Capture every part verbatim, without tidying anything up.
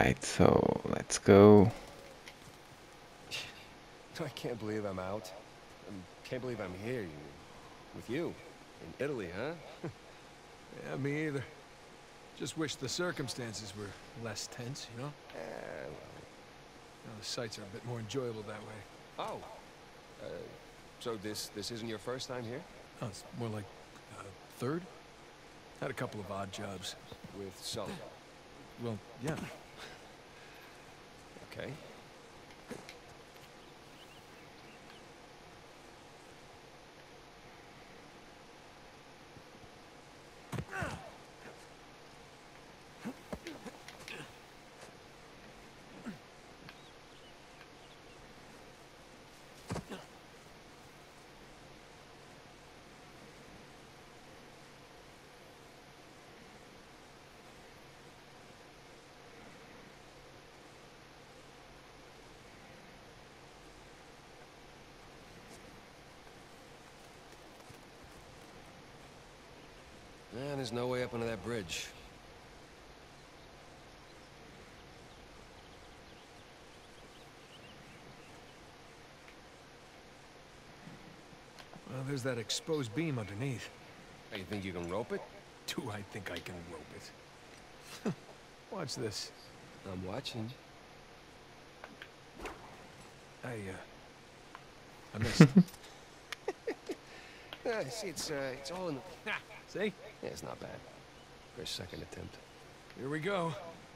Alright, so let's go. I can't believe I'm out. I can't believe I'm here with you. In Italy, huh? Yeah, me either. Just wish the circumstances were less tense, you know? Eh, well. You know, the sights are a bit more enjoyable that way. Oh. Uh, so this this isn't your first time here? Oh, it's more like uh, third? Had a couple of odd jobs. With Sully. Well, yeah. Okay. Man, there's no way up under that bridge. Well, there's that exposed beam underneath. Hey, you think you can rope it? Do I think I can rope it? Watch this. I'm watching. I, uh... I missed. Yeah, see, it's, uh, it's all in the... See? Yeah, it's not bad. For a second attempt. Here we go.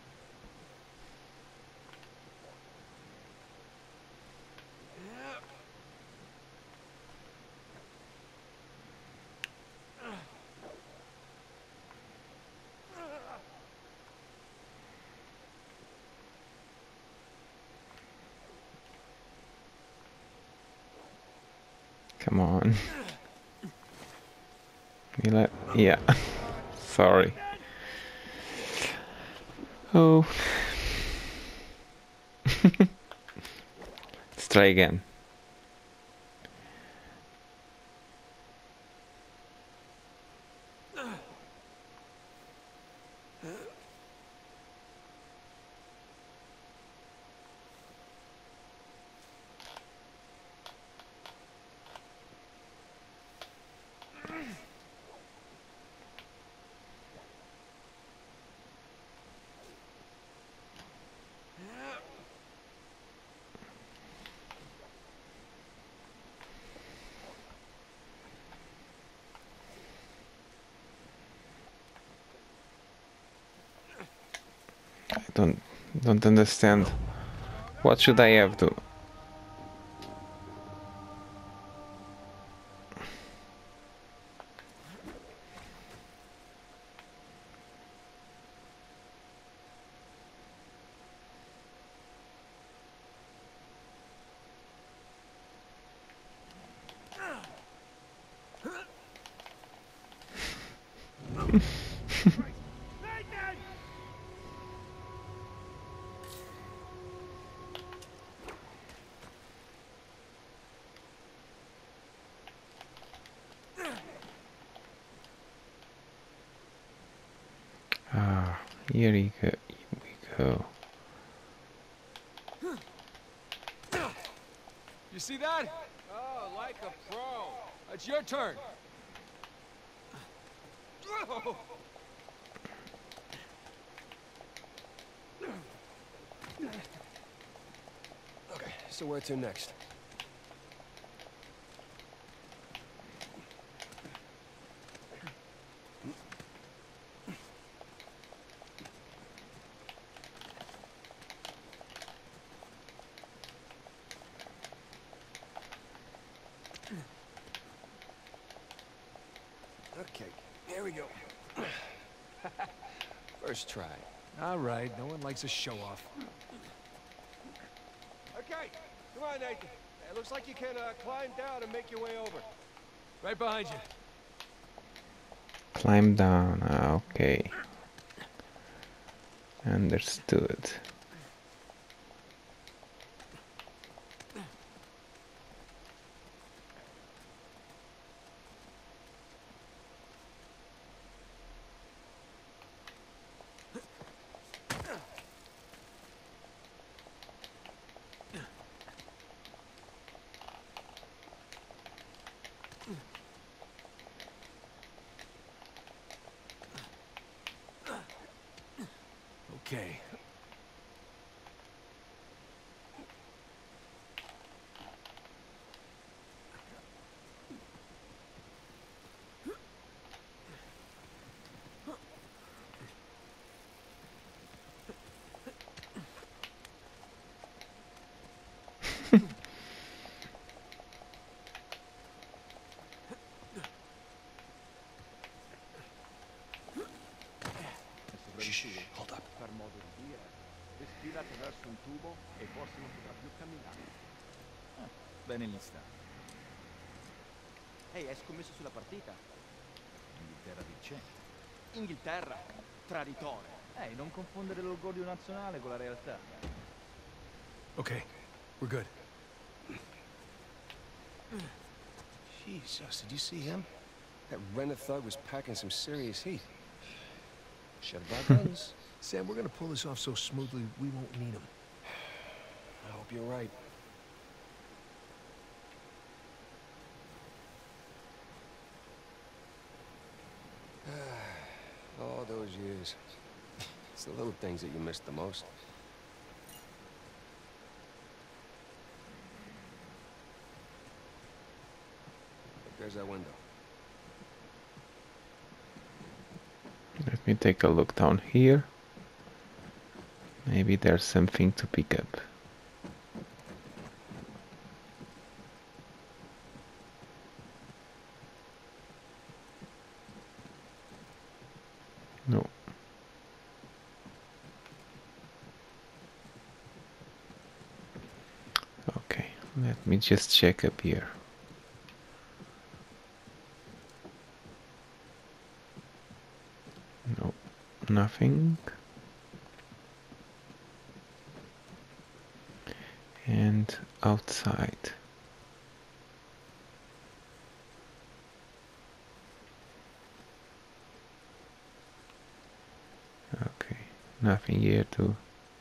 Come on. You let... Yeah. Sorry. Oh. Let's try again. I don't don't understand. What should I have to? Ah, here we go. Here we go. You see that? Oh, like a pro. It's your turn. Okay, so where to next? Okay, here we go. First try. All right, no one likes a show-off. Okay, come on, Nathan. It looks like you can uh, climb down and make your way over. Right behind you. Climb down. Ah, okay. Understood. attraverso un tubo e forse non potrà più camminare. Ah, bene gli sta. Ehi, hai scommesso sulla partita? Inghilterra vincente. Inghilterra, traditore. Ehi, non confondere l'orgoglio nazionale con la realtà. Okay, we're good. Jesus, did you see him? That rented thug was packing some serious heat. Should have brought guns. Sam, we're gonna pull this off so smoothly, we won't need them. I hope you're right. All those years. It's the little things that you miss the most. Look, there's that window. Let me take a look down here. Maybe there's something to pick up. No. Okay, let me just check up here. No, nothing. And outside. Okay, nothing here too.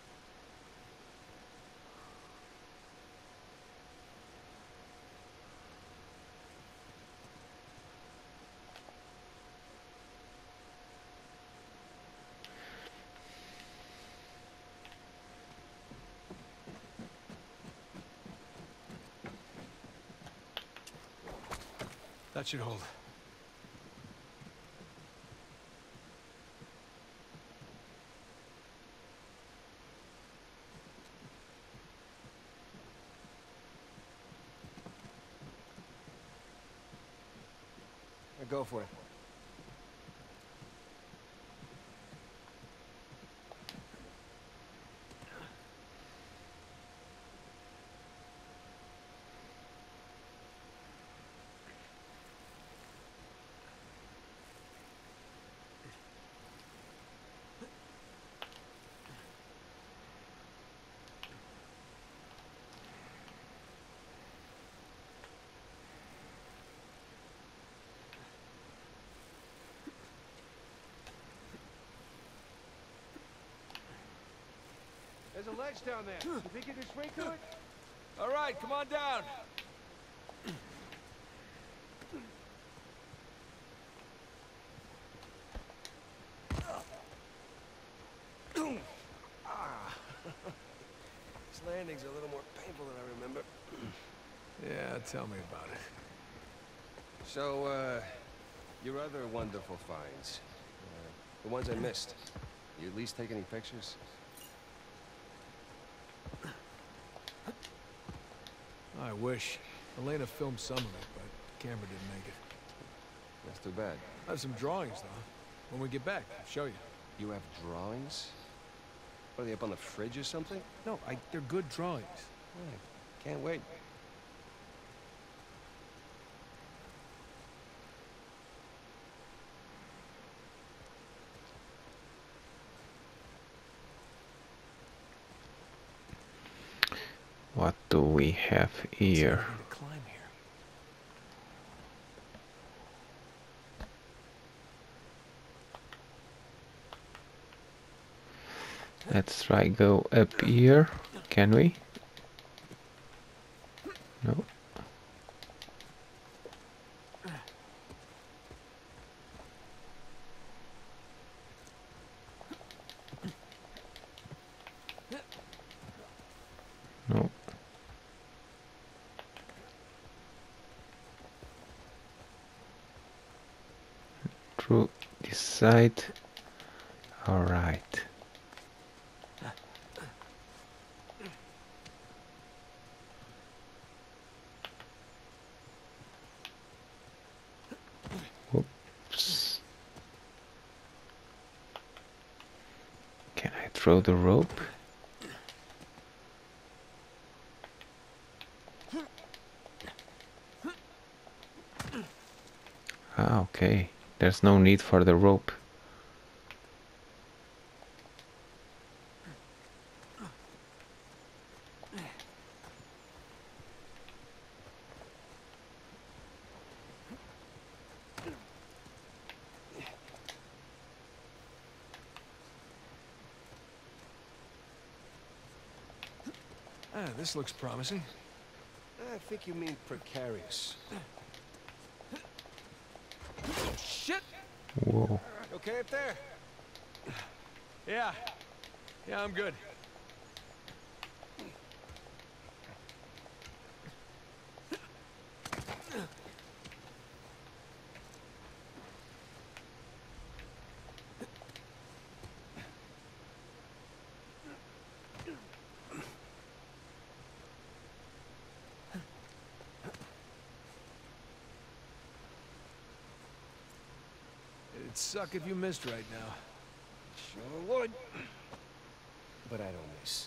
That should hold. Now go for it. There's a ledge down there. You think you can swing to it? All right, come on down. This landing's a little more painful than I remember. Yeah, tell me about it. So, uh, your other wonderful finds. Uh, the ones I missed. You at least take any pictures? I wish. Elena filmed some of it, but the camera didn't make it. That's too bad. I have some drawings, though. When we get back, I'll show you. You have drawings? What, are they up on the fridge or something? No, I, they're good drawings. Yeah, can't wait. What do we have here? It's easy to climb here. Let's try go up here. Can we? No. No. Through this side. All right. Oops. Can I throw the rope? Ah, okay. There's no need for the rope. Ah, this looks promising. I think you mean precarious. Shit! Whoa. Okay up there? Yeah. Yeah, I'm good. It'd suck if you missed right now. Sure would. But I don't miss.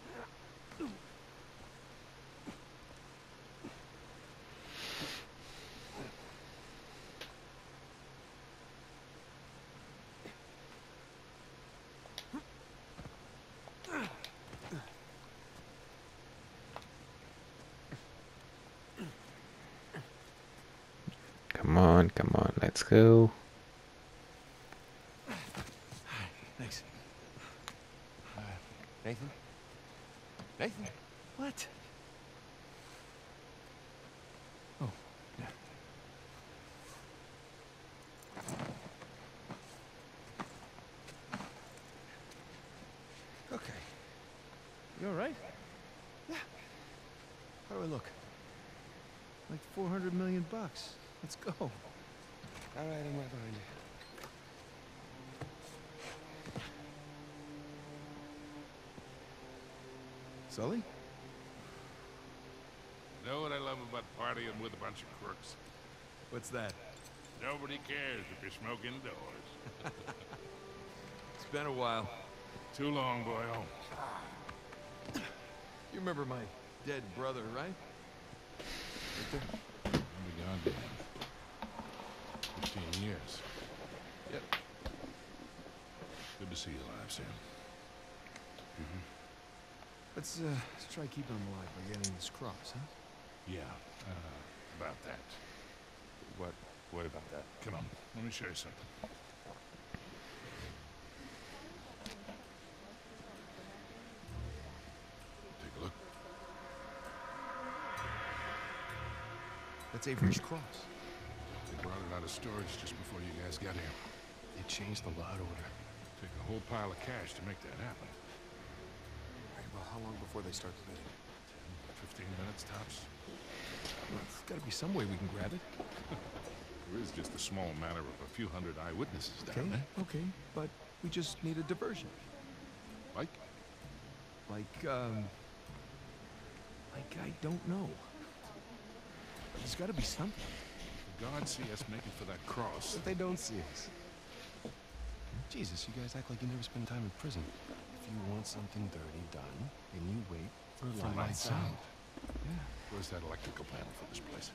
Come on, come on, let's go. Thanks. Uh, Nathan? Nathan? What? Oh, yeah. Okay. You all right? How do I look? Like four hundred million bucks. Let's go. All right, I'm right behind you. Sully? Know what I love about partying with a bunch of crooks? What's that? Nobody cares if you're smoking indoors. It's been a while. Too long, boyo. You remember my dead brother, right? I've been gone dead. Fifteen years. Yep. Good to see you alive, Sam. Let's, uh, let's try keeping him alive by getting this cross, huh? Yeah, uh, about that. What? What about that? Come on, let me show you something. Take a look. That's Avery's cross. They brought it out of storage just before you guys got here. They changed the lot order. Take a whole pile of cash to make that happen. Right, well, how long before they start bidding? Fifteen minutes tops. There's gotta be some way we can grab it. There is just a small matter of a few hundred eyewitnesses down Okay, there. okay, but we just need a diversion. Like? Like, um... Like, I don't know. There's gotta be something. The gods see us making for that cross. But they don't see us. Jesus, you guys act like you never spend time in prison. If you want something dirty done, then you wait for, For lights, lights out. out. Yeah. Where's that electrical panel for this place?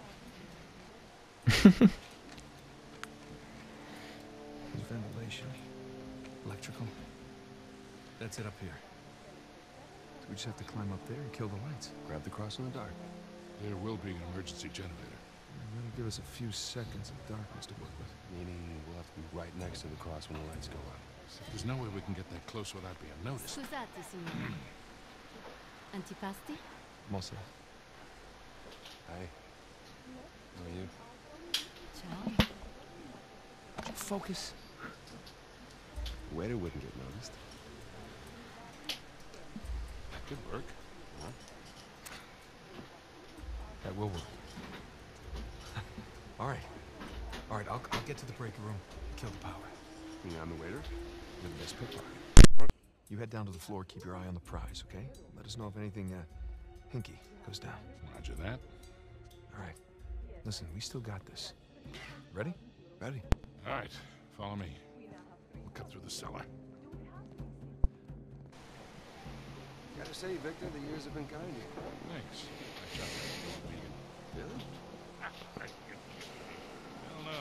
There's ventilation. Electrical. That's it up here. So we just have to climb up there and kill the lights. Grab the cross in the dark. There will be an emergency generator. And that'll give us a few seconds of darkness to work with. Meaning we'll have to be right next to the cross when the lights go on. So there's no way we can get that close without being noticed. Scusate, signore. Antipasti? Mossa. Hi. How are you? Ciao. Focus. Waiter wouldn't get noticed. That could work. Huh? That will work. All right. All right, I'll, I'll get to the breaker room. Kill the power. And I'm the waiter? You're the best pickpocket. You head down to the floor, keep your eye on the prize, okay? Let us know if anything, uh, hinky goes down. Roger that. All right. Listen, we still got this. Ready? Ready. All right, follow me. We'll cut through the cellar. Gotta say, Victor, the years have been kind to you. Thanks. I shot that old vegan. Really? Hell no.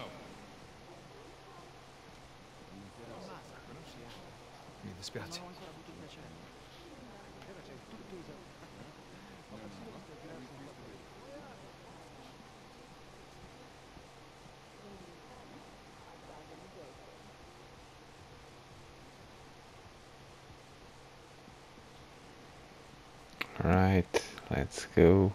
Mi dispiace. Right, let's go.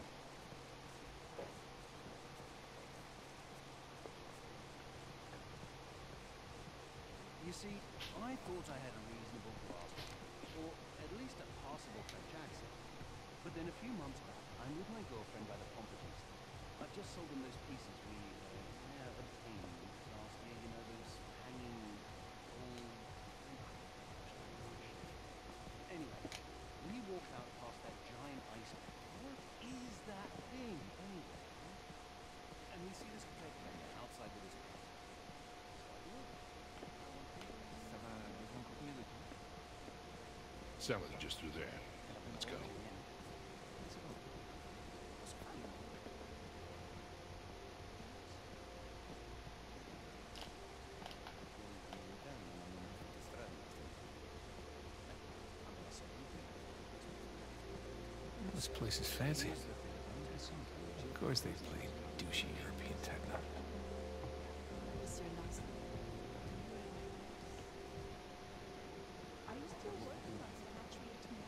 You see, I thought I had a reasonable grasp, or at least a passable French accent. But then a few months back, I'm with my girlfriend by the Pompadour. I've just sold them those pieces we uh, have obtained last year, you know, those hanging old... Anyway, we walked out past that giant iceberg. What is that thing, anyway? And we see this great man outside with his car. Cellar's just through there. Let's go. This place is fancy. Of course they play douchey European techno. Monsieur Larson. Are you still working on Hatchery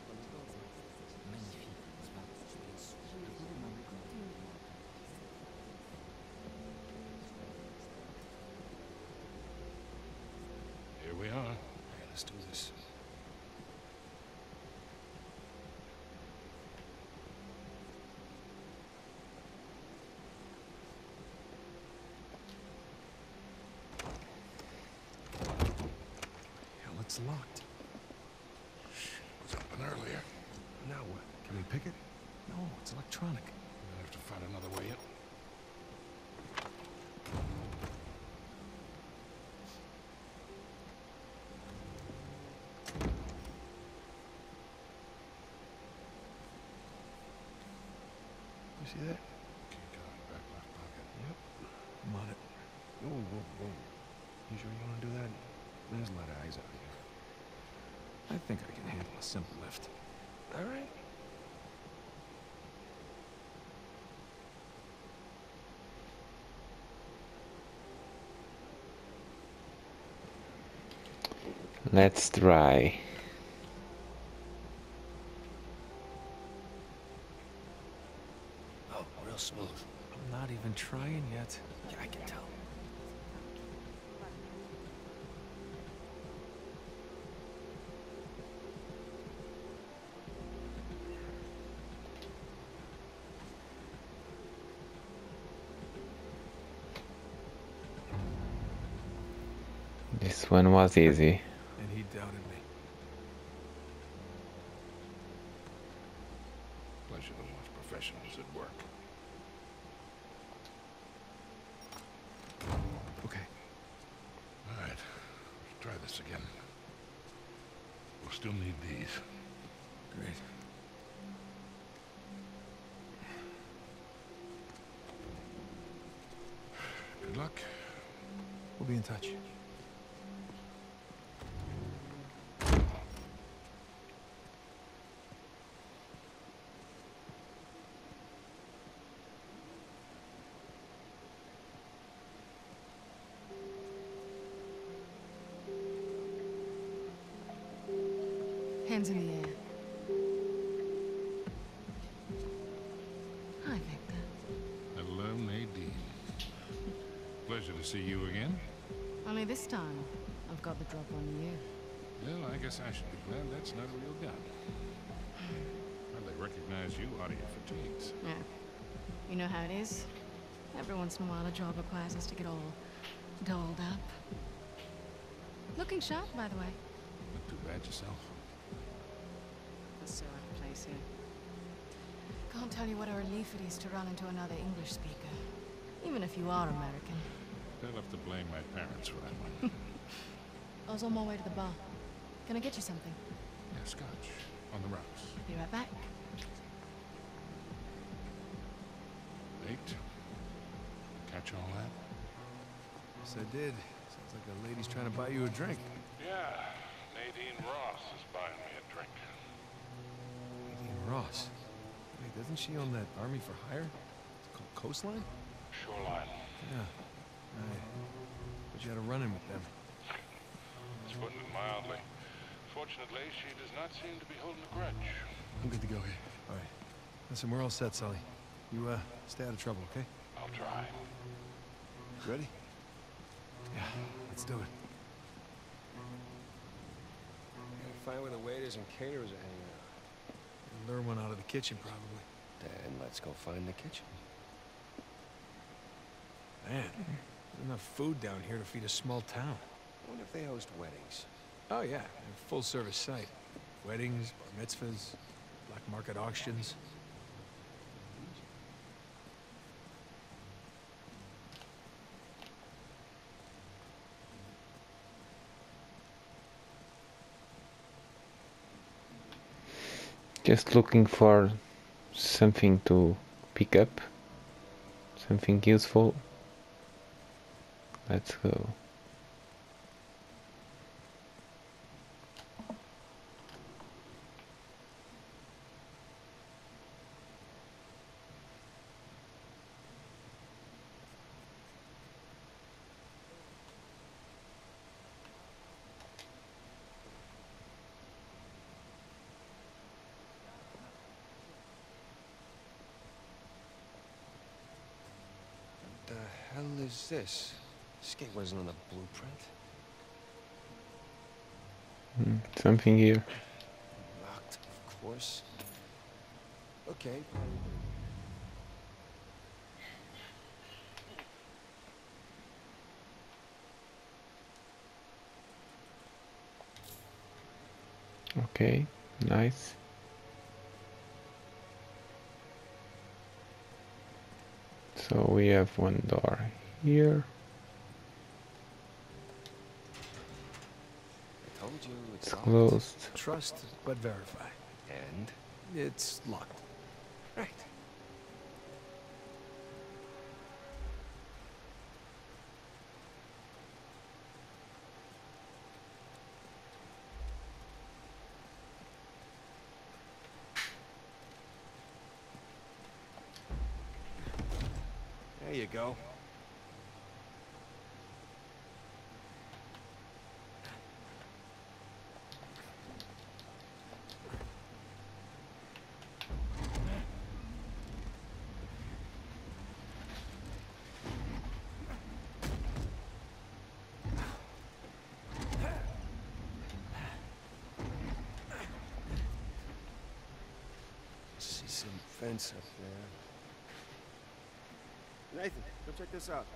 Here we are. Alright, let's do this. Hell, it's locked. It was open earlier. Now what? Can we pick it? No, it's electronic. We're gonna have to find another way in. You see that? Key card, back left pocket. Yep. I'm on it. Whoa, whoa, whoa. You sure you want to do that? There's a lot of eyes out here. I think I can handle a simple lift. All right. Let's try. Oh, real smooth. I'm not even trying yet. Yeah, I can tell. This one was easy. And he doubted me. Pleasure to watch professionals at work. Okay. All right, let's try this again. We'll still need these. Great. Good luck. We'll be in touch. Hands in the air. Hi, Victor. Hello, Nadine. Pleasure to see you again. Only this time, I've got the drop on you. Well, I guess I should be glad that's not a real gun. Hardly recognize you out of your fatigues. Yeah. You know how it is? Every once in a while, a job requires us to get all dolled up. Looking sharp, by the way. Not too bad yourself. That's so out of place here. Can't tell you what a relief it is to run into another English speaker. Even if you are American. They'll have to blame my parents for that one. I was on my way to the bar. Can I get you something? Yeah, scotch. on the rocks. Be right back. Nate, catch all that? Yes, I did. Sounds like a lady's trying to buy you a drink. Yeah, Nadine Ross is buying me a drink. Nadine Ross. Wait, doesn't she own that Army for Hire? It's called Coastline? Shoreline. Yeah. Right. But you had a run-in with them. It's putting it mildly. Fortunately, she does not seem to be holding a grudge. I'm good to go here. All right. Listen, we're all set, Sully. You, uh, stay out of trouble, okay? I'll try. Ready? Yeah, let's do it. Gotta find where the waiters and caterers are hanging out. Lure one out of the kitchen, probably. Then let's go find the kitchen. Man, there's enough food down here to feed a small town. I wonder if they host weddings. Oh, yeah. A full-service site. Weddings, bar mitzvahs, black market auctions. Just looking for something to pick up, something useful. Let's go. What the hell is this? This gate wasn't on the blueprint. Hmm, something here. Locked, of course. Okay. Okay, nice. So we have one door here. I told you it's It's locked. closed. Trust, but verify. And? It's locked. Right. There you go. See some fence up there. Nathan, go check this out.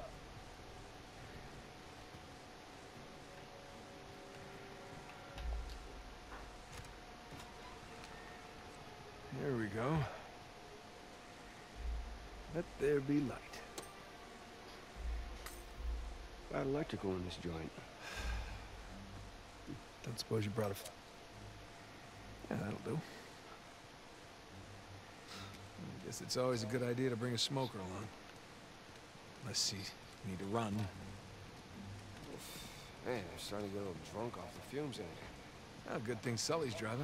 There we go. Let there be light. Got electrical in this joint. Don't suppose you brought a... F yeah, that'll do. I guess it's always a good idea to bring a smoker along. Unless you need to run. Man, I'm starting to get a little drunk off the fumes in here. Oh, good thing Sully's driving.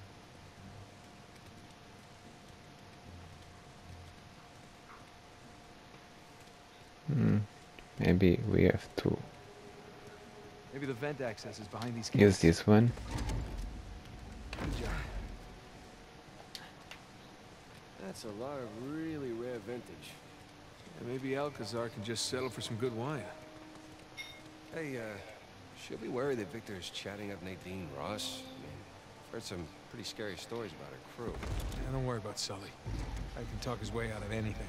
Hmm. Maybe we have to Maybe the vent access is behind these use this one. Good job. That's a lot of really rare vintage. Yeah, maybe Alcazar can just settle for some good wine. Hey, uh, should be worried that Victor is chatting up Nadine Ross. I mean, I've heard some pretty scary stories about her crew. Yeah, don't worry about Sully. I can talk his way out of anything.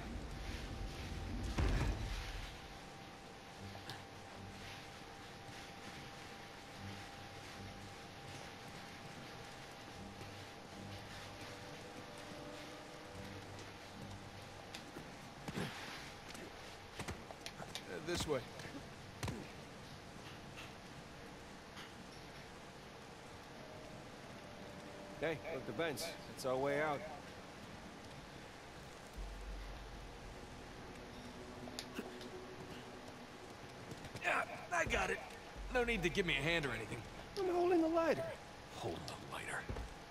Uh, this way. Hey, look, the vents. It's our way out. Yeah, I got it. No need to give me a hand or anything. I'm holding the lighter. Hold the lighter.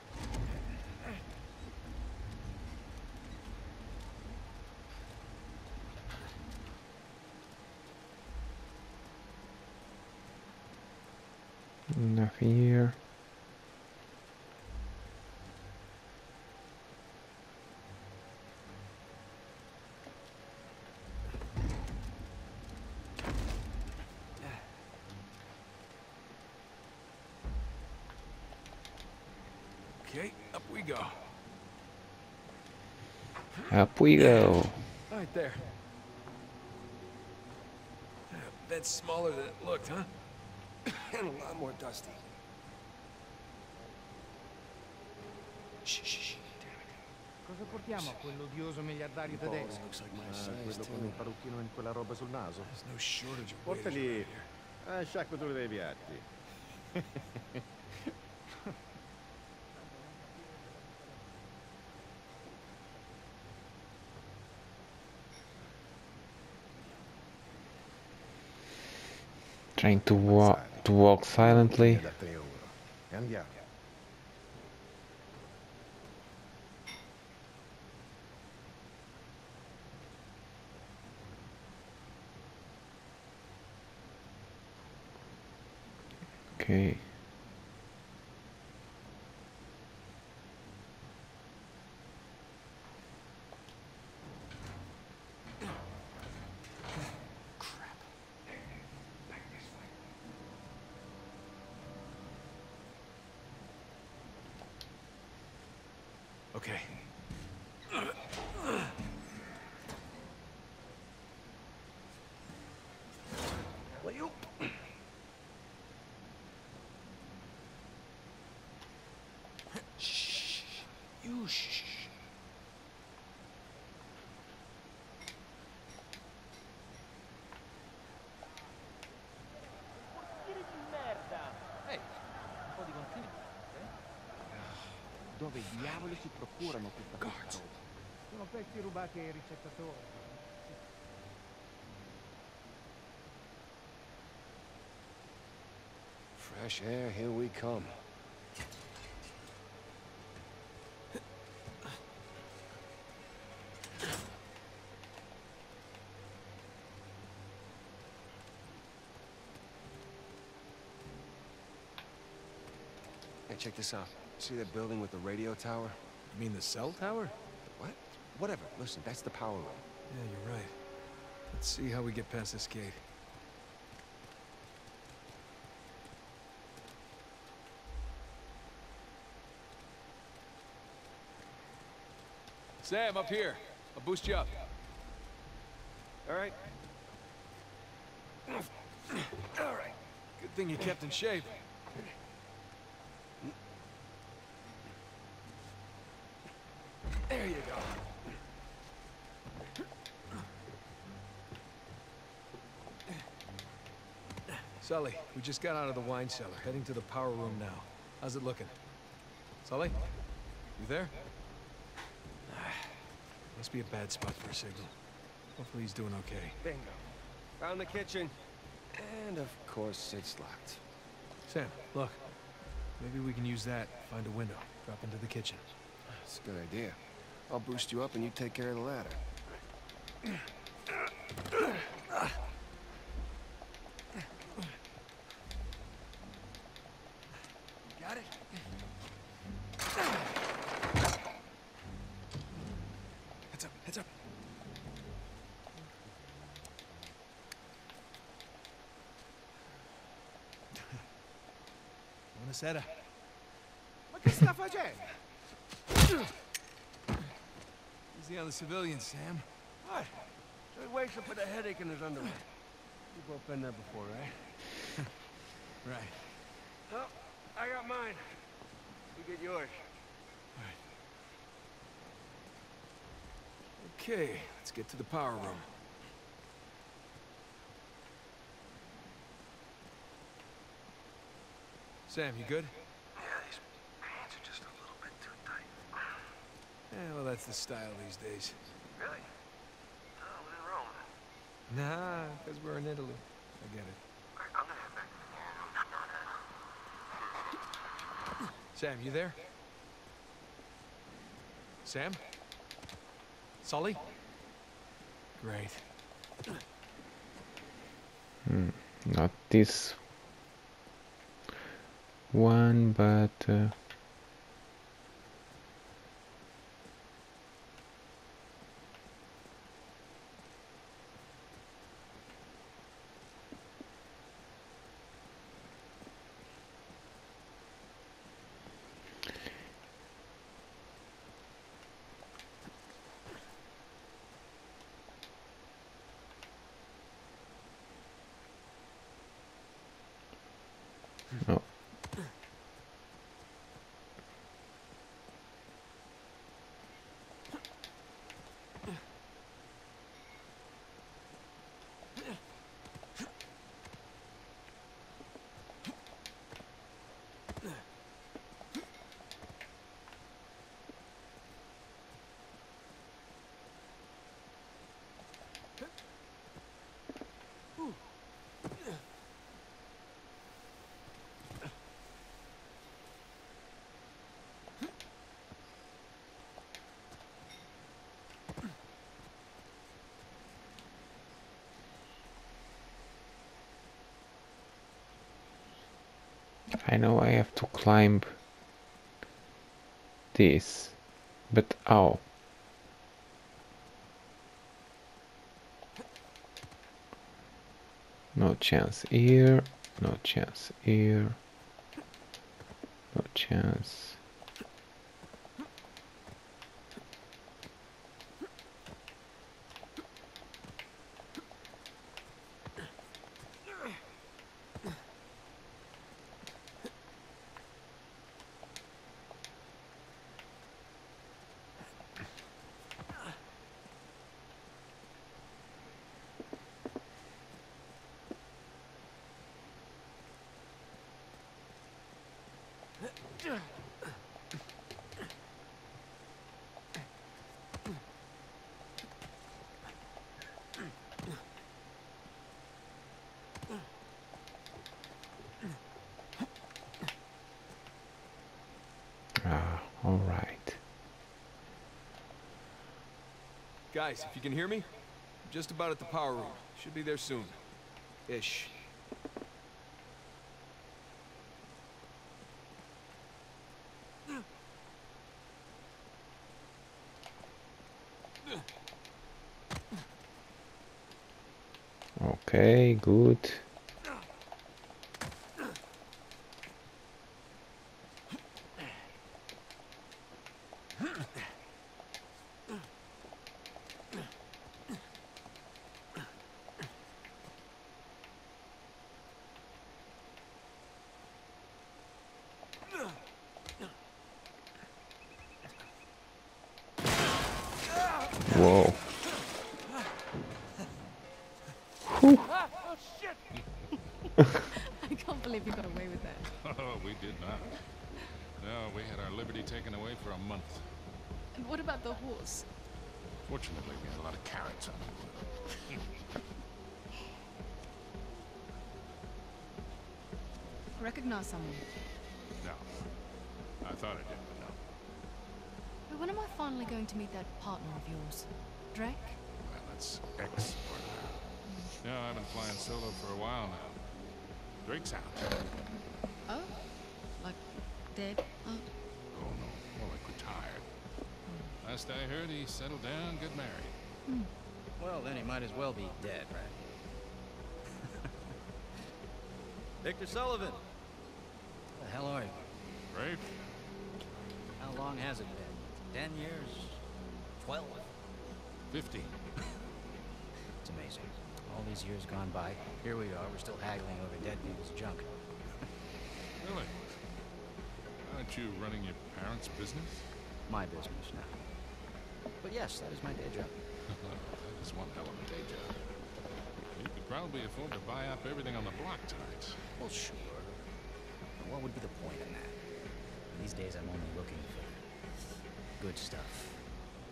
Enough here. Okay, up we go. Up we go. Right there. Yeah, that's smaller than it looked, huh? And a lot more dusty. Shh, shh, shh. Cosa portiamo a quell'odioso miliardario tedesco? Looks like my Ah, size, quello too. con il parrucchino e quella roba sul naso. There's no shortage of waiters Portali around here. a sciacquatura dei piatti. Trying to walk to walk silently. Da tre euro. E andiamo. Okay. Okay. Will you? Shh. You shh. Ehi, un po' di consigli? Dove diavolo si procurano tutta questa roba? Sono pezzi rubati ai ricettatori. Fresh air, here we come. Hey, check this out. See that building with the radio tower? You mean the cell tower? What? Whatever. Listen, that's the power room. Yeah, you're right. Let's see how we get past this gate. Sam, up here. I'll boost you up. All right. All right. Good thing you kept in shape. There you go. Sully, we just got out of the wine cellar, heading to the power room now. How's it looking? Sully? You there? Must be a bad spot for a signal. Hopefully he's doing okay. Bingo. Found the kitchen. And of course, it's locked. Sam, look. Maybe we can use that, find a window, drop into the kitchen. That's a good idea. I'll boost you up and you take care of the ladder. Got it? Heads up, heads up. Buonasera. Ma che sta facendo? Easy on the civilians, Sam. What? So he wakes up with a headache in his underwear. We've both been there before, right? Right. Well, I got mine. You get yours. Okay, let's get to the power room. Sam, you good? Yeah, these hands are just a little that's the style these days. Really? Oh, we're in Rome. Nah, because we're in Italy. I get it. Alright, I'm gonna head back. Sam, you there? Sam? Sully? Great. Hmm, not this one, but uh, no. I know I have to climb this, but how? No chance here, no chance here, no chance. Ah, all right. Guys, if you can hear me, I'm just about at the power room. Should be there soon. Ish. Okay, good. Whoa. Whew. I can't believe you got away with that. Oh, we did not. No, we had our liberty taken away for a month. And what about the horse? Fortunately, we had a lot of carrots on it. Recognize someone? No. I thought I did, but no. But when am I finally going to meet that partner of yours? Drake? Well, that's ex-partner. No, I've been flying solo for a while now. Drake's out. Oh? Like dead? Oh. Oh, no. More like retired. Last I heard, he settled down, got married. Hmm. Well, then he might as well be dead, right? Victor Sullivan. The hell are you? Rafe? How long has it been? Ten years? Twelve? Fifteen. It's amazing. All these years gone by, here we are, we're still haggling over dead people's junk. Really? Aren't you running your parents' business? My business now. But yes, that is my day job. That is one hell of a day job. You could probably afford to buy up everything on the block tonight. Well, sure. But what would be the point in that? These days I'm only looking for good stuff.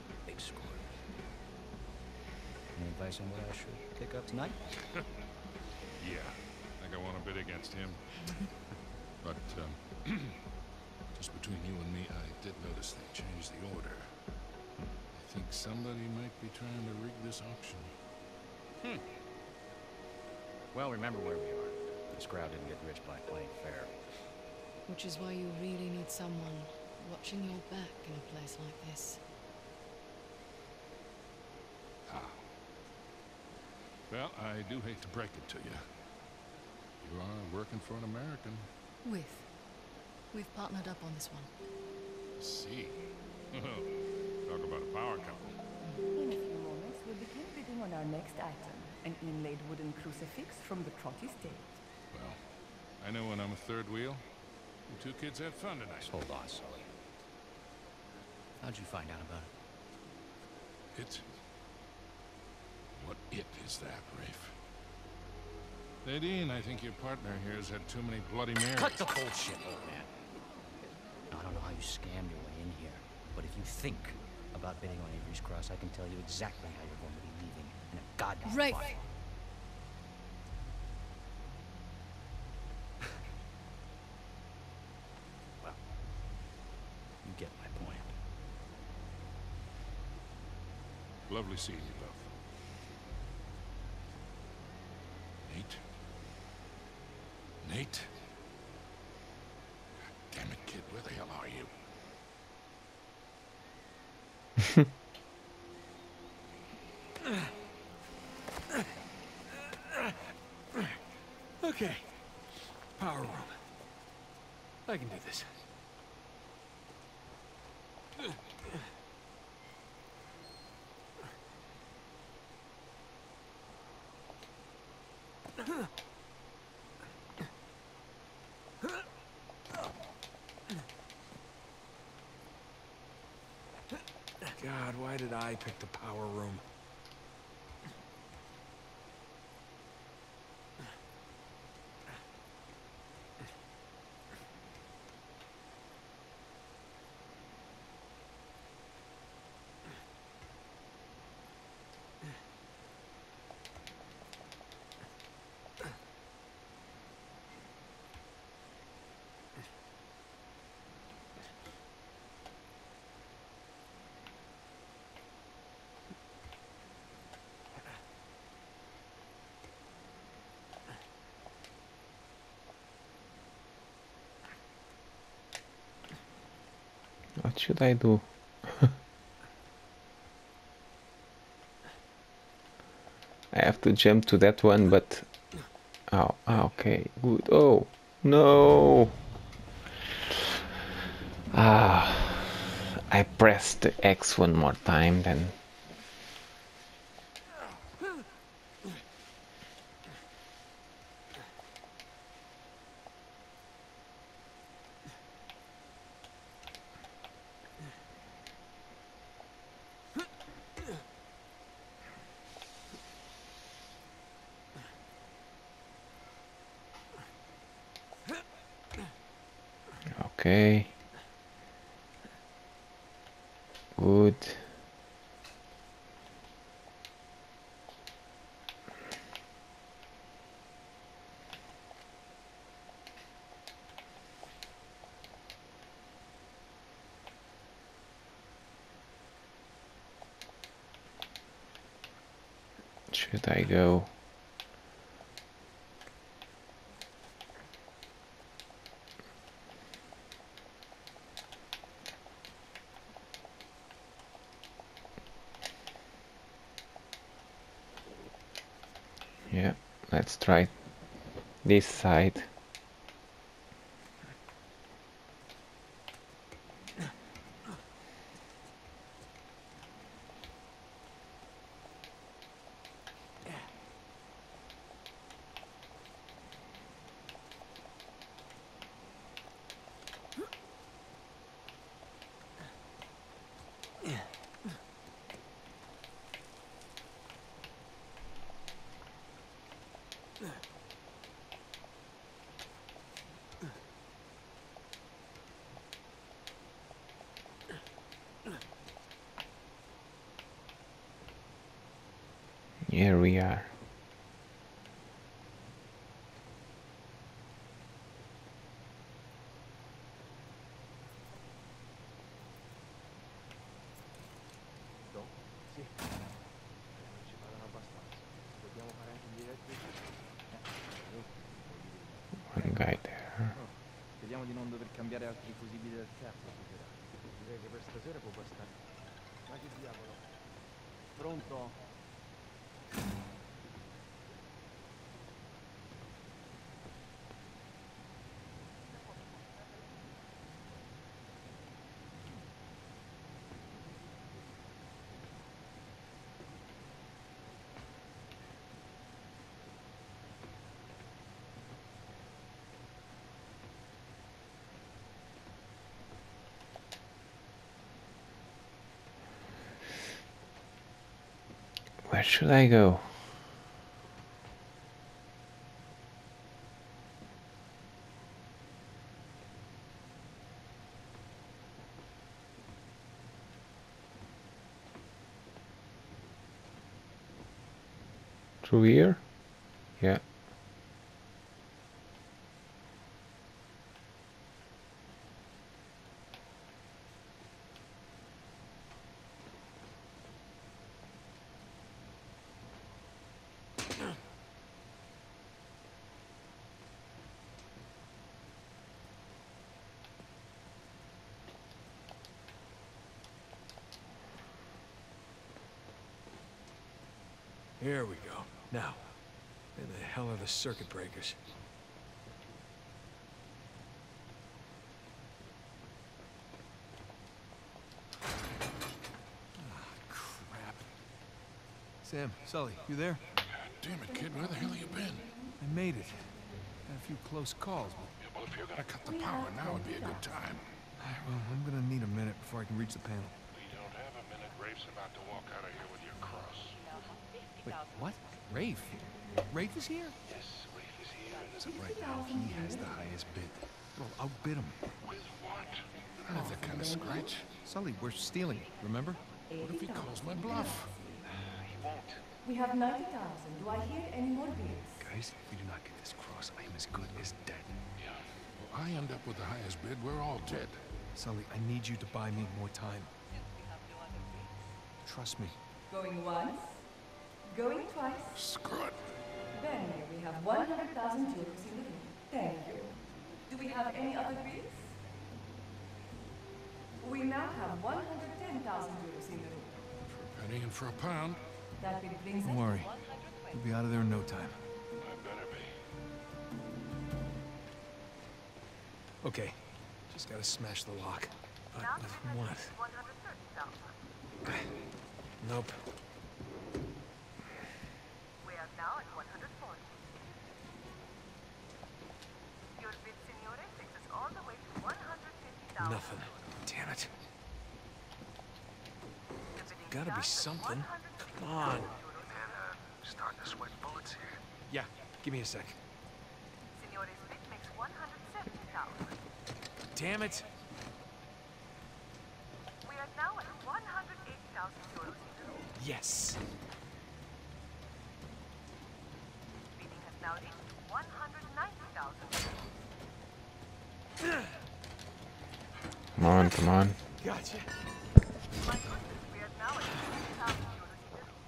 guy somewhere I should pick up tonight? Yeah, I think I want to bid against him. But, um, just between you and me, I did notice they changed the order. I think somebody might be trying to rig this auction. Hmm. Well, remember where we are. This crowd didn't get rich by playing fair. Which is why you really need someone watching your back in a place like this. Ah. Well, I do hate to break it to you. You are working for an American. With. We've partnered up on this one. See. Talk about a power couple. In a few moments, we'll begin bidding on our next item. An inlaid wooden crucifix from the Trott estate. Well, I know when I'm a third wheel. You two kids had fun tonight. Just hold on, Sully. How'd you find out about it? It? What it is that, Rafe? Nadine, I think your partner here has had too many Bloody Marys. Cut the bullshit, old man. I don't know how you scammed your way in here, but if you think about bidding on Avery's Cross, I can tell you exactly how you're going to be leaving in a goddamn Rafe! fight. Well, you get my point. Lovely seeing you both. Nate? Nate? Damn it, kid, where the hell are you? Okay. Power room. I can do this. God, why did I pick the power room? What should I do? I have to jump to that one, but... Oh, okay, good. Oh, no! Ah, I pressed the X one more time, then... Okay. Good. Should I go? Yeah, let's try this side. Here we are. Sì. Non ci parlano abbastanza. Dobbiamo fare anche in diretto. One guy there. Vediamo di non dover cambiare altri fusibili del terzo stasera. Direi che per stasera può bastare. Ma che diavolo? Pronto? Where should I go? Through here? Yeah. Here we go. Now, where the hell are the circuit breakers? Ah, crap. Sam, Sully, you there? Damn it, kid, where the hell have you been? I made it. Had a few close calls, but... Yeah, well, if you're gonna cut the power, now would be a good time. Well, I'm gonna need a minute before I can reach the panel. We don't have a minute. Rafe's about to walk out of here with your cross. Wait, what? Rafe? Rafe is here? Yes, Rafe is here. So right now, he has the highest bid. Well, outbid him. With what? Not that kind of scratch. Sully, we're stealing it, remember? What if he calls my bluff? He won't. We have ninety thousand. Do I hear any more bids? Guys, if we do not get this cross, I am as good as dead. Yeah. Well, I end up with the highest bid. We're all dead. Sully, I need you to buy me more time. Trust me. Going once, going twice. Screw it. Then we have one hundred thousand euros in the room. Thank you. Do we have any other bids? We now have one hundred ten thousand euros in the room. For a penny and for a pound. That bid brings us Don't worry. We'll be out of there in no time. I better be. Okay. Just gotta smash the lock. But with what? Nope. We are now at one hundred forty. Your bid, signore, takes us all the way to one hundred fifty thousand. Nothing. Damn it. Gotta be something. Come on. Man, uh, starting to sweat bullets here. Yeah, give me a sec. Signore's bid makes one hundred seventy thousand. Damn it. We are now at one hundred eighty thousand euros in the room. Yes. Bidding has now reached one hundred ninety thousand. Come on, come on. Gotcha. My goodness, we are now at fifty thousand euros in the room.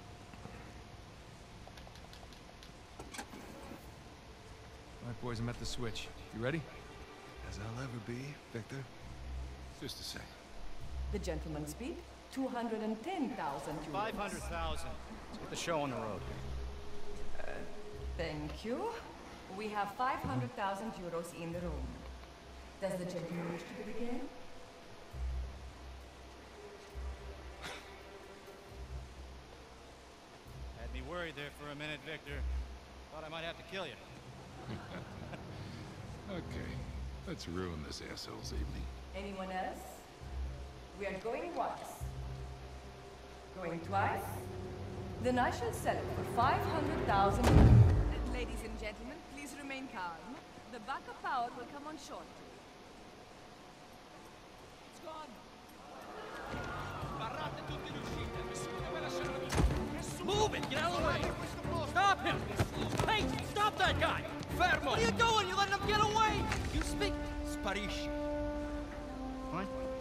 All right, boys, I'm at the switch. You ready? As I'll ever be, Victor. Just a sec. The gentleman's bid, two hundred ten thousand euros. five hundred thousand. Let's get the show on the road. Thank you. We have five hundred thousand euros in the room. Does the gentleman wish to bid again? Had me worried there for a minute, Victor. Thought I might have to kill you. Okay. Let's ruin this asshole's evening. Anyone else? We are going once. Going twice? Then I shall sell it for five hundred thousand. Ladies and gentlemen, please remain calm. The backup power will come on shortly. It's gone. Barrate tutte le uscite. Nessuno ve lascerà via. Move it! Get out of the way! are you doing? You're letting them get away! You speak Spanish. What?